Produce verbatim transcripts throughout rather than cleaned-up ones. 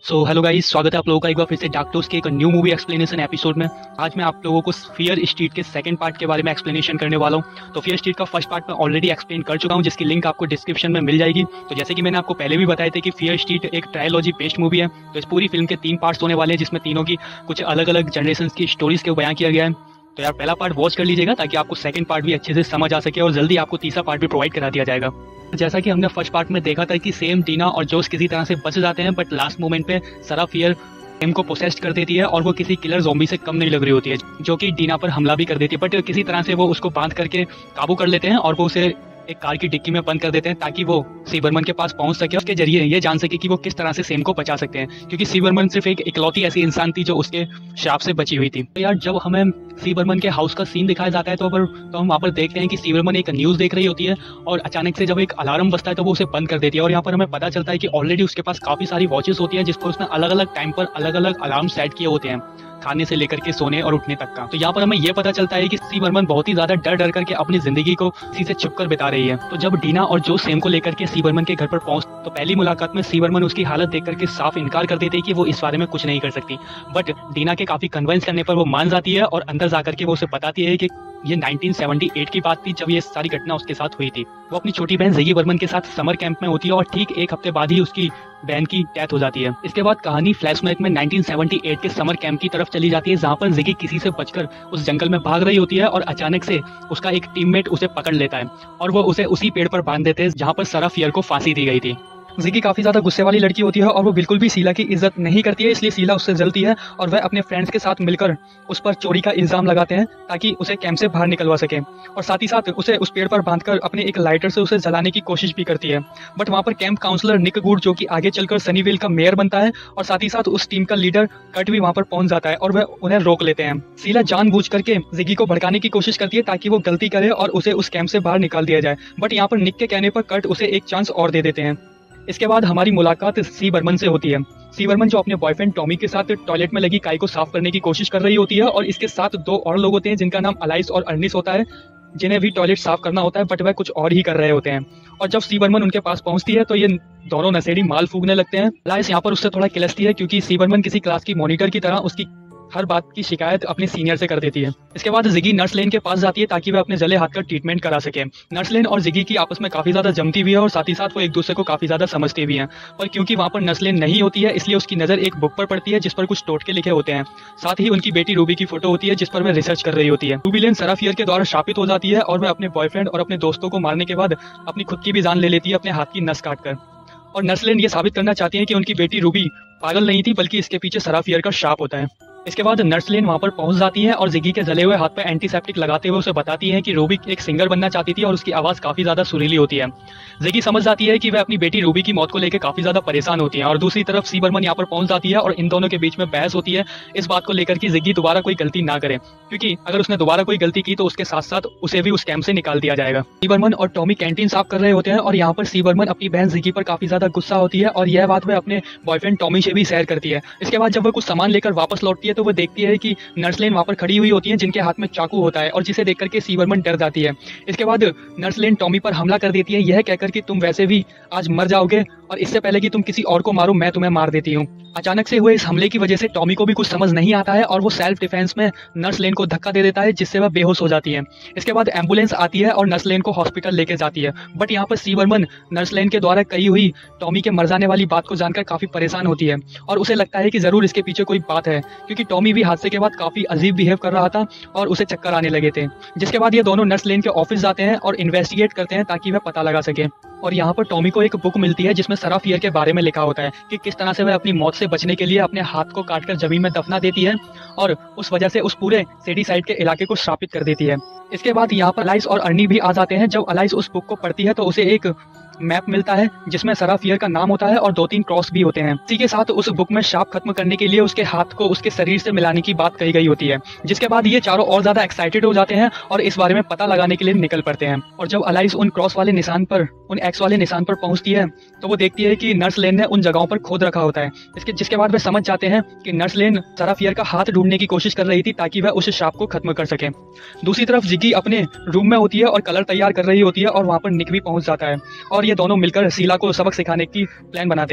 So hello guys, स्वागत है आप लोगों का एक बार फिर से डार्क टॉक्स के एक न्यू मूवी एक्सप्लेनेशन एपिसोड में। आज मैं आप लोगों को फियर स्ट्रीट के सेकंड पार्ट के बारे में एक्सप्लेनेशन करने वाला हूं। तो फियर स्ट्रीट का फर्स्ट पार्ट मैं ऑलरेडी एक्सप्लेन कर चुका हूं, जिसकी लिंक आपको डिस्क्रिप्शन में मिल जाएगी। तो जैसे कि मैंने आपको पहले भी बताया था कि फियर स्ट्रीट एक ट्रायलॉजी बेस्ड मूवी है। तो इस पूरी फिल्म के तीन पार्ट्स होने वाले हैं, जिसमें तीनों की कुछ अलग अलग जनरेशन की स्टोरीज को बयां किया गया है। तो यार पहला पार्ट वॉच कर लीजिएगा ताकि आपको सेकंड पार्ट भी अच्छे से समझ आ सके और जल्दी आपको तीसरा पार्ट भी प्रोवाइड करा दिया जाएगा। जैसा कि हमने फर्स्ट पार्ट में देखा था कि सेम, टीना और जोश किसी तरह से बच जाते हैं, बट लास्ट मोमेंट पे सारा फियर सेम को पोसेस्ट कर देती है और वो किसी किलर ज़ॉम्बी से कम नहीं लग रही होती है, जो कि टीना पर हमला भी कर देती है। बट किसी तरह से वो उसको बांध करके काबू कर लेते हैं और वो उसे एक कार की डिक्की में बंद कर देते हैं ताकि वो सीबरमन के पास पहुंच सके। उसके जरिए ये जान सके कि वो किस तरह से सेम को बचा सकते हैं, क्योंकि सीबरमन सिर्फ एक इकलौती ऐसी इंसान थी जो उसके श्राप से बची हुई थी। तो यार जब हमें सीबरमन के हाउस का सीन दिखाया जाता है तो, पर, तो हम वहाँ पर देखते हैं कि सीबरमन एक न्यूज़ देख रही होती है और अचानक से जब एक अलार्म बजता है तो वो उसे बंद कर देती है। और यहाँ पर हमें पता चलता है कि ऑलरेडी उसके पास काफ़ी सारी वॉचेस होती हैं जिस पर उसने अलग अलग टाइम पर अलग अलग अलार्म सेट किए होते हैं, खाने से लेकर के सोने और उठने तक का। तो यहाँ पर हमें यह पता चलता है कि सीबरमन बहुत ही ज्यादा डर डर करके अपनी जिंदगी को किसी से छुपकर बिता रही है। तो जब डीना और जो सेम को लेकर के सीबरमन के घर पर पहुंच, तो पहली मुलाकात में सीबरमन उसकी हालत देख करके साफ इनकार कर देते हैं कि वो इस बारे में कुछ नहीं कर सकती। बट डीना के काफी कन्विंस करने पर वो मान जाती है और अंदर जाकर के वो उसे बताती है कि ये नाइनटीन सेवेंटी एट की बात थी जब ये सारी घटना उसके साथ हुई थी। वो अपनी छोटी बहन जिगी बर्मन के साथ समर कैंप में होती है और ठीक एक हफ्ते बाद ही उसकी बहन की डेथ हो जाती है। इसके बाद कहानी फ्लैशबैक में नाइनटीन सेवेंटी एट के समर कैंप की तरफ चली जाती है, जहाँ पर जिगी किसी से बचकर उस जंगल में भाग रही होती है और अचानक से उसका एक टीममेट उसे पकड़ लेता है और वो उसे उसी पेड़ पर बांध देते हैं जहाँ पर सारा फियर को फांसी दी गई थी। जिगी काफी ज्यादा गुस्से वाली लड़की होती है और वो बिल्कुल भी शीला की इज्जत नहीं करती है, इसलिए शीला उससे जलती है और वह अपने फ्रेंड्स के साथ मिलकर उस पर चोरी का इल्जाम लगाते हैं ताकि उसे कैंप से बाहर निकलवा सके। और साथ ही साथ उसे उस पेड़ पर बांधकर अपने एक लाइटर से उसे जलाने की कोशिश भी करती है। बट वहाँ पर कैंप काउंसलर निक गुड, जो कि आगे चलकर सनीवेल का मेयर बनता है, और साथ ही साथ उस टीम का लीडर कट भी वहाँ पर पहुंच जाता है और वह उन्हें रोक लेते हैं। शीला जानबूझ करके जिगी को भड़काने की कोशिश करती है ताकि वो गलती करे और उसे उस कैंप से बाहर निकाल दिया जाए। बट यहाँ पर निक के कहने पर कट उसे एक चांस और दे देते हैं। इसके बाद हमारी मुलाकात सीबरमन से होती है। सीबरमन जो अपने बॉयफ्रेंड टॉमी के साथ टॉयलेट में लगी काई को साफ करने की कोशिश कर रही होती है और इसके साथ दो और लोग होते हैं जिनका नाम अलाइस और अर्निस होता है, जिन्हें भी टॉयलेट साफ करना होता है, बट वह कुछ और ही कर रहे होते हैं। और जब सीबरमन उनके पास पहुंचती है तो ये दोनों नशेड़ी माल फूकने लगते हैं। अलाइस यहाँ पर उससे थोड़ा किलसती है क्योंकि सीबरमन किसी क्लास की मॉनिटर की तरह उसकी हर बात की शिकायत अपने सीनियर से कर देती है। इसके बाद जिगी नर्स लेन के पास जाती है ताकि वह अपने जले हाथ का ट्रीटमेंट करा सके। नर्स लेन और जिगी की आपस में काफी ज्यादा जमती भी है और साथ ही साथ वो एक दूसरे को काफी ज्यादा समझते भी हैं। पर क्योंकि वहाँ पर नर्स लेन नहीं होती है, इसलिए उसकी नजर एक बुक पर पड़ती है जिस पर कुछ टोटके लिखे होते हैं। साथ ही उनकी बेटी रूबी की फोटो होती है जिस पर वह रिसर्च कर रही होती है। रूबी लेन सारा फियर के द्वारा शापित हो जाती है और वह अपने बॉयफ्रेंड और अपने दोस्तों को मारने के बाद अपनी खुद की भी जान ले लेती है अपने हाथ की नस काट कर। और नर्स लेन ये साबित करना चाहती है कि उनकी बेटी रूबी पागल नहीं थी, बल्कि इसके पीछे सारा फियर का शाप होता है। इसके बाद नर्स लेन वहाँ पर पहुंच जाती है और जिगी के जले हुए हाथ पे एंटीसेप्टिक लगाते हुए उसे बताती है कि रूबी एक सिंगर बनना चाहती थी और उसकी आवाज़ काफ़ी ज़्यादा सुरीली होती है। जिगी समझ जाती है कि वह अपनी बेटी रूबी की मौत को लेकर काफ़ी ज़्यादा परेशान होती है। और दूसरी तरफ सीबरमन यहाँ पर पहुंच जाती है और इन दोनों के बीच में बहस होती है इस बात को लेकर कि जिगी दोबारा कोई गलती ना करे, क्योंकि अगर उसने दोबारा कोई गलती की तो उसके साथ साथ उसे भी उस कैंप से निकाल दिया जाएगा। सीबरमन और टॉमी कैंटीन साफ कर रहे होते हैं और यहाँ पर सीबरमन अपनी बहन जिगी पर काफ़ी ज़्यादा गुस्सा होती है और यह बात वह अपने बॉयफ्रेंड टॉमी से भी शेयर करती है। इसके बाद जब वह कुछ सामान लेकर वापस लौटती है तो वह देखती है कि नर्स लेन वहाँ पर खड़ी हुई होती है जिनके हाथ में चाकू होता है और जिसे देख करके सीबरमन डर जाती है। इसके बाद नर्स लेन टॉमी पर हमला कर देती है, यह कहकर कि तुम वैसे भी आज मर जाओगे और इससे पहले कि तुम किसी और को मारो मैं तुम्हें मार देती हूँ। अचानक से हुए इस हमले की वजह से टॉमी को भी कुछ समझ नहीं आता है और वो सेल्फ डिफेंस में नर्स लेन को धक्का दे देता है जिससे वह बेहोश हो जाती है। इसके बाद एम्बुलेंस आती है और नर्स लेन को हॉस्पिटल लेके जाती है। बट यहाँ पर सीबरमन नर्स लेन के द्वारा कही हुई टॉमी के मर जाने वाली बात को जानकर काफी परेशान होती है और उसे लगता है कि जरूर इसके पीछे कोई बात है, क्योंकि टॉमी भी हादसे के बाद काफी अजीब बिहेव कर रहा था और उसे चक्कर आने लगे थे। जिसके बाद ये दोनों नर्स लेन के ऑफिस जाते हैं और इन्वेस्टिगेट करते हैं ताकि वह पता लगा सके। और यहाँ पर टॉमी को एक बुक मिलती है जिसमें सारा फियर के बारे में लिखा होता है कि किस तरह से वह अपनी मौत से बचने के लिए अपने हाथ को काटकर जमीन में दफना देती है और उस वजह से उस पूरे सिटी साइड के इलाके को श्रापित कर देती है। इसके बाद यहाँ पर अलाइस और अर्नी भी आ जाते हैं। जब अलाइस उस बुक को पढ़ती है तो उसे एक मैप मिलता है जिसमें सारा फियर का नाम होता है और दो तीन क्रॉस भी होते हैं। इसी के साथ उस बुक में शाप खत्म करने के लिए उसके हाथ को उसके शरीर से मिलाने की बात कही गई होती है। जिसके बाद ये चारों और ज्यादा एक्साइटेड हो जाते हैं और इस बारे में पता लगाने के लिए निकल पड़ते हैं। और जब अलाइस उन क्रॉस वाले निशान पर उन एक्स वाले निशान पर पहुंचती है तो वो देखती है कि नर्स लेन ने उन जगहों पर खोद रखा होता है। इसके जिसके बाद वे समझ जाते हैं कि नर्स लेन सारा फियर का हाथ ढूंढने की कोशिश कर रही थी ताकि वह उस शाप को खत्म कर सके। दूसरी तरफ जिगी अपने रूम में होती है और कलर तैयार कर रही होती है और वहाँ पर निक भी पहुंच जाता है और ये दोनों मिलकर शीला को सबक सिखाने की प्लान बनाते हैं।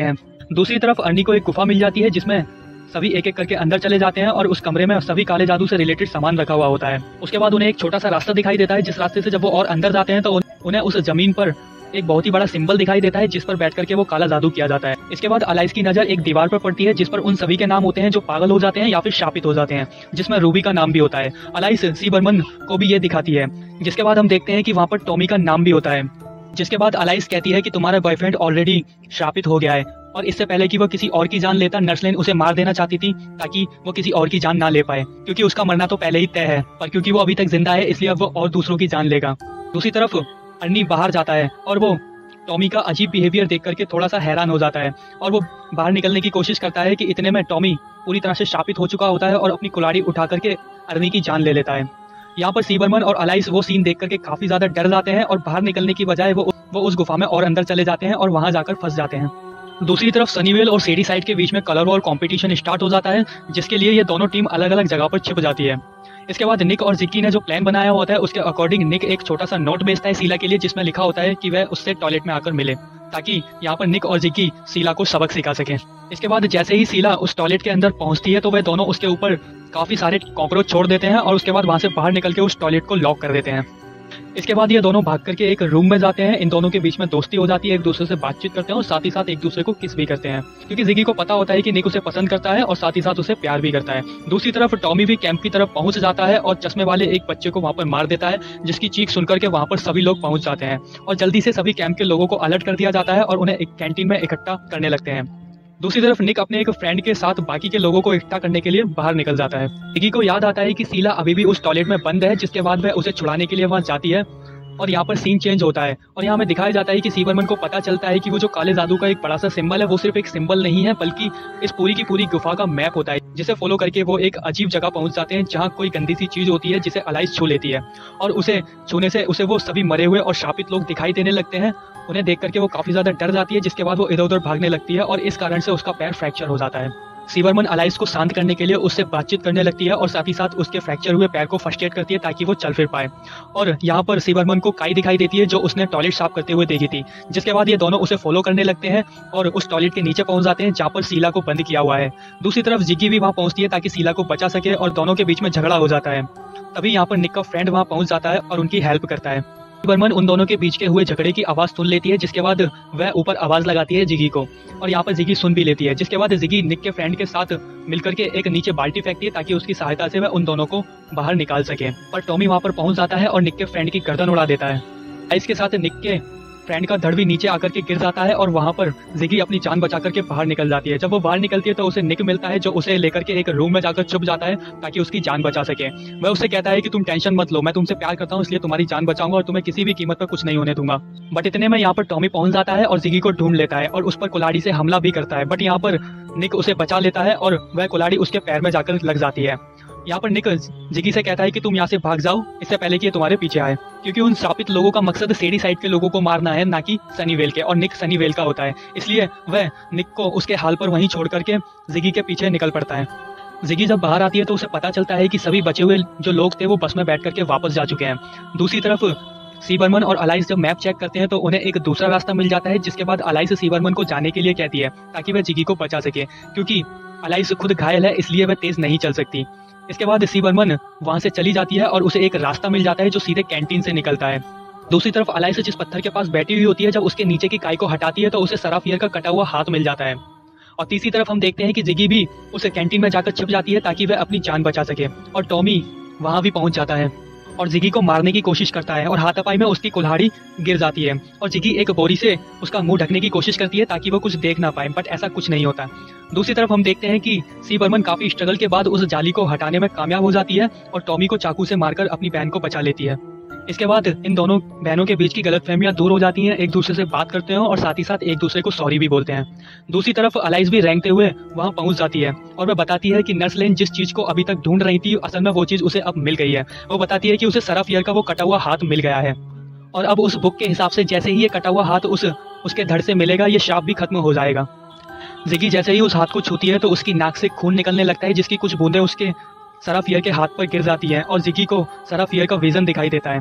दूसरी तरफ अर्नी को एक गुफा मिल जाती है जिसमें सभी एक एक करके अंदर चले जाते हैं और उस कमरे में सभी काले जादू से रिलेटेड सामान रखा हुआ होता है। उसके बाद उन्हें एक छोटा सा रास्ता दिखाई देता है, जिस रास्ते से जब वो और अंदर जाते हैं तो उन्हें उस जमीन पर एक बहुत ही बड़ा सिंबल दिखाई देता है जिस पर बैठ करके वो काला जादू किया जाता है। इसके बाद अलाइस की नजर एक दीवार पर पड़ती है जिस पर उन सभी के नाम होते हैं जो पागल हो जाते हैं या फिर शापित हो जाते हैं, जिसमें रूबी का नाम भी होता है। अलाइस सी बर्मन को भी ये दिखाती है, जिसके बाद हम देखते हैं कि वहाँ पर टॉमी का नाम भी होता है। जिसके बाद अलाइस कहती है कि तुम्हारा बॉयफ्रेंड ऑलरेडी शापित हो गया है और इससे पहले कि वो किसी और की जान लेता, नर्स लेन उसे मार देना चाहती थी ताकि वो किसी और की जान ना ले पाए, क्योंकि उसका मरना तो पहले ही तय है, पर क्योंकि वो अभी तक जिंदा है इसलिए अब वो और दूसरों की जान लेगा। दूसरी तरफ अर्नी बाहर जाता है और वो टॉमी का अजीब बिहेवियर देख करके थोड़ा सा हैरान हो जाता है और वो बाहर निकलने की कोशिश करता है कि इतने में टॉमी पूरी तरह से शापित हो चुका होता है और अपनी कुल्हाड़ी उठा करके अर्नी की जान ले लेता है। यहाँ पर सी बर्मन और अलाइस वो सीन देख करके काफी ज्यादा डर जाते हैं और बाहर निकलने की बजाय वो वो उस गुफा में और अंदर चले जाते हैं और वहां जाकर फंस जाते हैं। दूसरी तरफ सनीवेल और सेडी साइड के बीच में कलर वॉर कंपटीशन स्टार्ट हो जाता है, जिसके लिए ये दोनों टीम अलग अलग जगह पर छिप जाती है। इसके बाद निक और जिक्की ने जो प्लान बनाया होता है उसके अकॉर्डिंग निक एक छोटा सा नोट भेजता है सीला के लिए, जिसमें लिखा होता है कि वह उससे टॉयलेट में आकर मिले ताकि यहाँ पर निक और जिक्की सीला को सबक सिखा सके। इसके बाद जैसे ही सीला उस टॉयलेट के अंदर पहुंचती है तो वह दोनों उसके ऊपर काफी सारे कॉकरोच छोड़ देते हैं और उसके बाद वहां से बाहर निकल के उस टॉयलेट को लॉक कर देते हैं। इसके बाद ये दोनों भाग करके एक रूम में जाते हैं। इन दोनों के बीच में दोस्ती हो जाती है, एक दूसरे से बातचीत करते हैं और साथ ही साथ एक दूसरे को किस भी करते हैं, क्योंकि जिगी को पता होता है कि निक उसे पसंद करता है और साथ ही साथ उसे प्यार भी करता है। दूसरी तरफ टॉमी भी कैंप की तरफ पहुंच जाता है और चश्मे वाले एक बच्चे को वहां पर मार देता है, जिसकी चीख सुनकर के वहां पर सभी लोग पहुंच जाते हैं और जल्दी से सभी कैंप के लोगों को अलर्ट कर दिया जाता है और उन्हें एक कैंटीन में इकट्ठा करने लगते हैं। दूसरी तरफ निक अपने एक फ्रेंड के साथ बाकी के लोगों को इकट्ठा करने के लिए बाहर निकल जाता है। जिगी को याद आता है कि सीला अभी भी उस टॉयलेट में बंद है, जिसके बाद वह उसे छुड़ाने के लिए वहां जाती है और यहाँ पर सीन चेंज होता है और यहाँ हमें दिखाया जाता है कि सी बर्मन को पता चलता है कि वो जो काले जादू का एक बड़ा सा सिंबल है वो सिर्फ एक सिंबल नहीं है बल्कि इस पूरी की पूरी गुफा का मैप होता है, जिसे फॉलो करके वो एक अजीब जगह पहुंच जाते हैं जहाँ कोई गंदी सी चीज होती है जिसे अलाइस छू लेती है और उसे छूने से उसे वो सभी मरे हुए और शापित लोग दिखाई देने लगते हैं। उन्हें देख करके वो काफी ज्यादा डर जाती है, जिसके बाद वो इधर उधर भागने लगती है और इस कारण से उसका पैर फ्रैक्चर हो जाता है। सी बर्मन अलाइस को शांत करने के लिए उससे बातचीत करने लगती है और साथ ही साथ उसके फ्रैक्चर हुए पैर को फर्स्ट एड करती है ताकि वो चल फिर पाए। और यहाँ पर सी बर्मन को काई दिखाई देती है जो उसने टॉयलेट साफ करते हुए देखी थी, जिसके बाद ये दोनों उसे फॉलो करने लगते हैं और उस टॉयलेट के नीचे पहुंच जाते हैं जहाँ पर सीला को बंद किया हुआ है। दूसरी तरफ जिग्गी भी वहाँ पहुंचती है ताकि सीला को बचा सके और दोनों के बीच में झगड़ा हो जाता है। तभी यहाँ पर निक का फ्रेंड वहाँ पहुंच जाता है और उनकी हेल्प करता है। बर्मन उन दोनों के बीच के हुए झगड़े की आवाज सुन लेती है, जिसके बाद वह ऊपर आवाज लगाती है जिगी को और यहाँ पर जिगी सुन भी लेती है, जिसके बाद जिगी निक के फ्रेंड के साथ मिलकर के एक नीचे बाल्टी फेंकती है ताकि उसकी सहायता से वह उन दोनों को बाहर निकाल सके। पर टॉमी वहां पर पहुंच जाता है और निक के फ्रेंड की गर्दन उड़ा देता है। इसके साथ निक के फ्रेंड का धड़ भी नीचे आकर के गिर जाता है और वहां पर जिगी अपनी जान बचा करके बाहर निकल जाती है। जब वो बाहर निकलती है तो उसे निक मिलता है जो उसे लेकर के एक रूम में जाकर छुप जाता है ताकि उसकी जान बचा सके। वह उससे कहता है कि तुम टेंशन मत लो, मैं तुमसे प्यार करता हूँ इसलिए तुम्हारी जान बचाऊंगा और तुम्हें किसी भी कीमत पर कुछ नहीं होने दूंगा। बट इतने में यहाँ पर टॉमी पहुंच जाता है और जिगी को ढूंढ लेता है और उस पर कुल्हाड़ी से हमला भी करता है, बट यहाँ पर निक उसे बचा लेता है और वह कुल्हाड़ी उसके पैर में जाकर लग जाती है। यहाँ पर निक जिगी से कहता है कि तुम यहाँ से भाग जाओ इससे पहले कि ये तुम्हारे पीछे आए, क्योंकि उन शापित लोगों का मकसद सेडी साइड के लोगों को मारना है, ना कि सनीवेल के, और निक सनीवेल का होता है। इसलिए वह निक को उसके हाल पर वहीं छोड़ करके जिगी के पीछे निकल पड़ता है। जिगी जब बाहर आती है तो उसे पता चलता है कि सभी बचे हुए जो लोग थे वो बस में बैठ करके वापस जा चुके हैं। दूसरी तरफ सी बर्मन और अलाइस जब मैप चेक करते हैं तो उन्हें एक दूसरा रास्ता मिल जाता है, जिसके बाद अलाइस सी बर्मन को जाने के लिए कहती है ताकि वह जिगी को बचा सके, क्योंकि अलाइस खुद घायल है इसलिए वह तेज नहीं चल सकती। इसके बाद सी बर्मन वहां से चली जाती है और उसे एक रास्ता मिल जाता है जो सीधे कैंटीन से निकलता है। दूसरी तरफ अलाइस जिस पत्थर के पास बैठी हुई होती है, जब उसके नीचे की काई को हटाती है तो उसे सराफियर का कटा हुआ हाथ मिल जाता है। और तीसरी तरफ हम देखते हैं कि जिगी भी उस कैंटीन में जाकर छिप जाती है ताकि वह अपनी जान बचा सके, और टॉमी वहां भी पहुंच जाता है और जिगी को मारने की कोशिश करता है और हाथापाई में उसकी कुल्हाड़ी गिर जाती है और जिगी एक बोरी से उसका मुंह ढकने की कोशिश करती है ताकि वो कुछ देख ना पाए, बट ऐसा कुछ नहीं होता। दूसरी तरफ हम देखते हैं कि सी बर्मन काफी स्ट्रगल के बाद उस जाली को हटाने में कामयाब हो जाती है और टॉमी को चाकू से मारकर अपनी बहन को बचा लेती है। इसके बाद इन दोनों बहनों के बीच की गलतफहमियां दूर हो जाती हैं, एक दूसरे से बात करते हैं और साथ ही साथ एक दूसरे को सॉरी भी बोलते हैं। दूसरी तरफ अलाइस भी रेंगते हुए वहां पहुंच जाती है और वह बताती है कि नर्स लेन जिस चीज को अभी तक ढूंढ रही थी असल में वो चीज उसे अब मिल गई है। वो बताती है कि उसे सराफियर का वो कटा हुआ हाथ मिल गया है और अब उस बुक के हिसाब से जैसे ही ये कटा हुआ हाथ उस उसके धड़ से मिलेगा ये शाप भी खत्म हो जाएगा। जिगी जैसे ही उस हाथ को छूती है तो उसकी नाक से खून निकलने लगता है, जिसकी कुछ बूंदें उसके सराफियर के हाथ पर गिर जाती हैं और जिगी को सराफियर का विजन दिखाई देता है।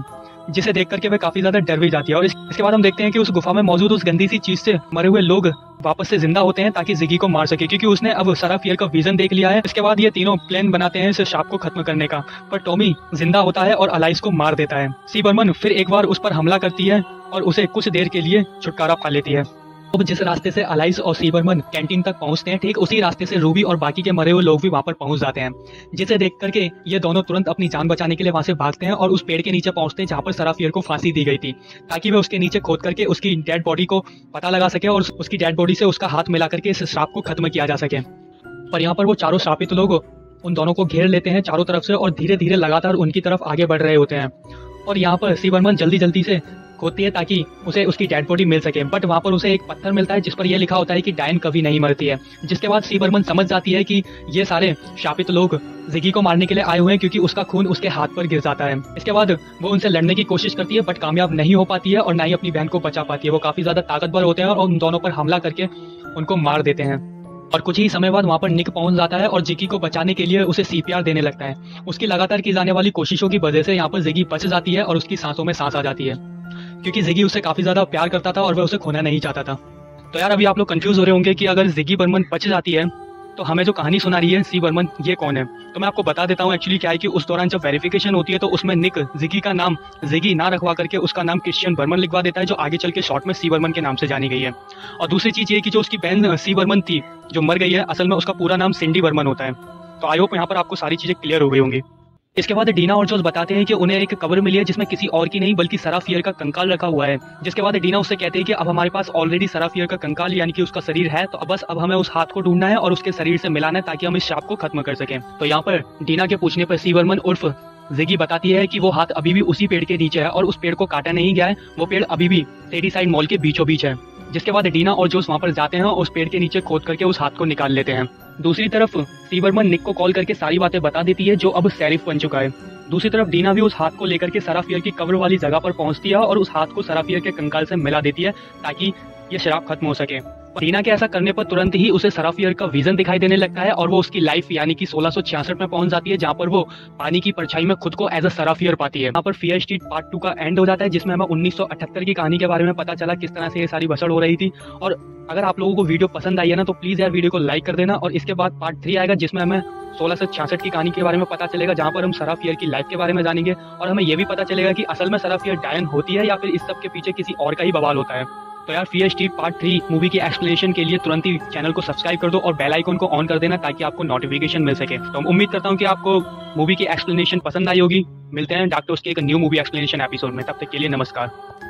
जिसे देख करके वह काफी ज्यादा डर भी जाती है। और इस, इसके बाद हम देखते हैं कि उस गुफा में मौजूद उस गंदी सी चीज से मरे हुए लोग वापस से जिंदा होते हैं ताकि जिगी को मार सके, क्योंकि उसने अब सारा फियर का विजन देख लिया है। इसके बाद ये तीनों प्लान बनाते हैं इस सांप को खत्म करने का, पर टॉमी जिंदा होता है और अलाइस को मार देता है। सी बर्मन फिर एक बार उस पर हमला करती है और उसे कुछ देर के लिए छुटकारा पा लेती है। अब जिस रास्ते से अलाइस और सी बर्मन कैंटीन तक पहुंचते हैं, ठीक उसी रास्ते से रूबी और बाकी के मरे हुए लोग भी वहां पर पहुंच जाते हैं, जिसे देख करके ये दोनों तुरंत अपनी जान बचाने के लिए वहां से भागते हैं और उस पेड़ के नीचे पहुंचते हैं जहां पर सारा फियर को फांसी दी गई थी, ताकि वे उसके नीचे खोद करके उसकी डेड बॉडी को पता लगा सके और उसकी डेड बॉडी से उसका हाथ मिला करके इस श्राप को खत्म किया जा सके। पर यहाँ पर वो चारों श्रापित लोग उन दोनों को घेर लेते हैं चारों तरफ से और धीरे धीरे लगातार उनकी तरफ आगे बढ़ रहे होते हैं। और यहाँ पर सी बर्मन जल्दी जल्दी से खोदती है ताकि उसे उसकी डेड बॉडी मिल सके, बट वहाँ पर उसे एक पत्थर मिलता है जिस पर यह लिखा होता है कि डायन कभी नहीं मरती है। जिसके बाद सी बर्मन समझ जाती है कि ये सारे शापित लोग जिगी को मारने के लिए आए हुए हैं, क्योंकि उसका खून उसके हाथ पर गिर जाता है। इसके बाद वो उनसे लड़ने की कोशिश करती है बट कामयाब नहीं हो पाती है और ना ही अपनी बहन को बचा पाती है। वो काफी ज्यादा ताकतवर होते हैं और उन दोनों पर हमला करके उनको मार देते हैं। और कुछ ही समय बाद वहाँ पर निक पहुंच जाता है और जिगी को बचाने के लिए उसे सीपीआर देने लगता है। उसकी लगातार की जाने वाली कोशिशों की वजह से यहाँ पर जिगी बच जाती है और उसकी सांसों में सांस आ जाती है, क्योंकि जिगी उससे काफी ज्यादा प्यार करता था और वह उसे खोना नहीं चाहता था। तो यार अभी आप लोग कंफ्यूज हो रहे होंगे कि अगर जिगी बर्मन बच जाती है तो हमें जो कहानी सुना रही है सी बर्मन ये कौन है। तो मैं आपको बता देता हूँ एक्चुअली क्या है कि उस दौरान जब वेरिफिकेशन होती है तो उसमें निक जिगी का नाम जिगी ना रखवा करके उसका नाम क्रिश्चियन बर्मन लिखवा देता है, जो आगे चल के शॉर्ट में सी बर्मन के नाम से जानी गई है। और दूसरी चीज ये कि जो उसकी बहन सी बर्मन थी जो मर गई है, असल में उसका पूरा नाम सिंडी बर्मन होता है। तो आई होप यहाँ पर आपको सारी चीजें क्लियर हो गई होंगी। इसके बाद डीना और जोस बताते हैं कि उन्हें एक कब्र मिली है जिसमें किसी और की नहीं बल्कि सारा फियर का कंकाल रखा हुआ है। जिसके बाद डीना उससे कहते हैं कि अब हमारे पास ऑलरेडी सारा फियर का कंकाल यानी कि उसका शरीर है, तो बस अब हमें उस हाथ को ढूंढना है और उसके शरीर से मिलाना है ताकि हम इस शाप को खत्म कर सकें। तो यहाँ पर डीना के पूछने पर सी बर्मन उर्फ जिगी बताती है कि वो हाथ अभी भी उसी पेड़ के नीचे है और उस पेड़ को काटा नहीं गया है, वो पेड़ अभी भी टेडी साइड मॉल के बीचों बीच है। जिसके बाद डीना और जोस वहां पर जाते हैं और उस पेड़ के नीचे खोद करके उस हाथ को निकाल लेते हैं। दूसरी तरफ सी बर्मन निक को कॉल करके सारी बातें बता देती है, जो अब शेरिफ बन चुका है। दूसरी तरफ डीना भी उस हाथ को लेकर के सारा फियर की कब्र वाली जगह पर पहुंचती है और उस हाथ को सारा फियर के कंकाल से मिला देती है ताकि ये शराब खत्म हो सके। डीना के ऐसा करने पर तुरंत ही उसे सारा फियर का विजन दिखाई देने लगता है और वो उसकी लाइफ यानी कि सोलह सौ छियासठ में पहुंच जाती है, जहां पर वो पानी की परछाई में खुद को एज अ सारा फियर पाती है। यहाँ पर फियर स्ट्रीट पार्ट टू का एंड हो जाता है, जिसमें हमें उन्नीस सौ अठहत्तर की कहानी के बारे में पता चला किस तरह से ये सारी बसड़ हो रही थी। और अगर आप लोगों को वीडियो पसंद आई है ना तो प्लीज यार वीडियो को लाइक कर देना। और इसके बाद पार्ट थ्री आएगा जिसमें हमें सोलह सौ छियासठ की कहानी के बारे में पता चलेगा, जहां पर हम सारा फियर की लाइफ के बारे में जानेंगे और हमें यह भी पता चलेगा कि असल में सारा फियर डायन होती है या फिर इस सब के पीछे किसी और का ही बवाल होता है। तो यार Fear Street part three movie की एक्सप्लेनेशन के लिए तुरंत ही चैनल को सब्सक्राइब कर दो और बेल आइकन को ऑन कर देना ताकि आपको नोटिफिकेशन मिल सके। तो मैं उम्मीद करता हूँ कि आपको मूवी की एक्सप्लेनेशन पसंद आई होगी। मिलते हैं डॉक्टर्स के एक न्यू मूवी एक्सप्लेनेशन एपिसोड में, तब तक के लिए नमस्कार।